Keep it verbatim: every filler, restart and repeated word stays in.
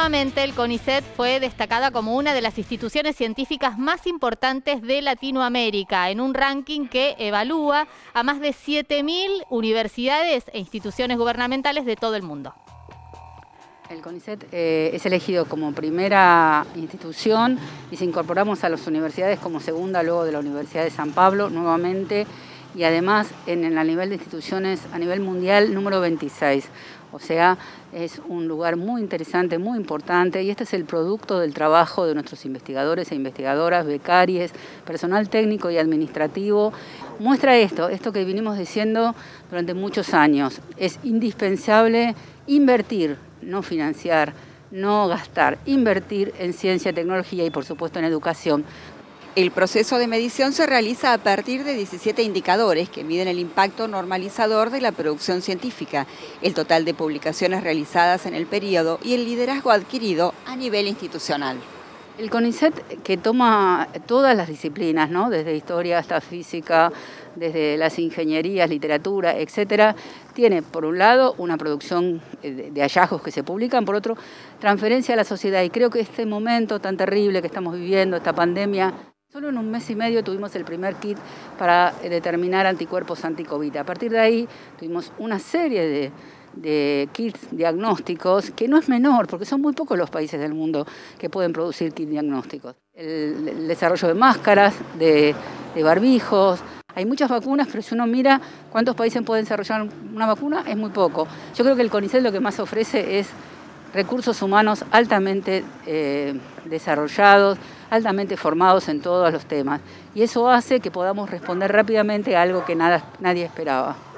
Nuevamente, el CONICET fue destacada como una de las instituciones científicas más importantes de Latinoamérica, en un ranking que evalúa a más de siete mil universidades e instituciones gubernamentales de todo el mundo. El CONICET eh, es elegido como primera institución y si incorporamos a las universidades como segunda luego de la Universidad de San Pablo nuevamente, y además en el nivel de instituciones a nivel mundial número veintiséis. O sea, es un lugar muy interesante, muy importante, y este es el producto del trabajo de nuestros investigadores e investigadoras, becarios, personal técnico y administrativo. Muestra esto, esto que vinimos diciendo durante muchos años. Es indispensable invertir, no financiar, no gastar, invertir en ciencia, tecnología y por supuesto en educación. El proceso de medición se realiza a partir de diecisiete indicadores que miden el impacto normalizador de la producción científica, el total de publicaciones realizadas en el periodo y el liderazgo adquirido a nivel institucional. El CONICET, que toma todas las disciplinas, ¿no? Desde historia hasta física, desde las ingenierías, literatura, etcétera, tiene por un lado una producción de hallazgos que se publican, por otro transferencia a la sociedad, y creo que este momento tan terrible que estamos viviendo, esta pandemia, solo en un mes y medio tuvimos el primer kit para determinar anticuerpos anti-COVID. A partir de ahí tuvimos una serie de, de kits diagnósticos, que no es menor, porque son muy pocos los países del mundo que pueden producir kits diagnósticos. El, el desarrollo de máscaras, de, de barbijos. Hay muchas vacunas, pero si uno mira cuántos países pueden desarrollar una vacuna, es muy poco. Yo creo que el CONICET lo que más ofrece es recursos humanos altamente eh, desarrollados, altamente formados en todos los temas. Y eso hace que podamos responder rápidamente a algo que nada, nadie esperaba.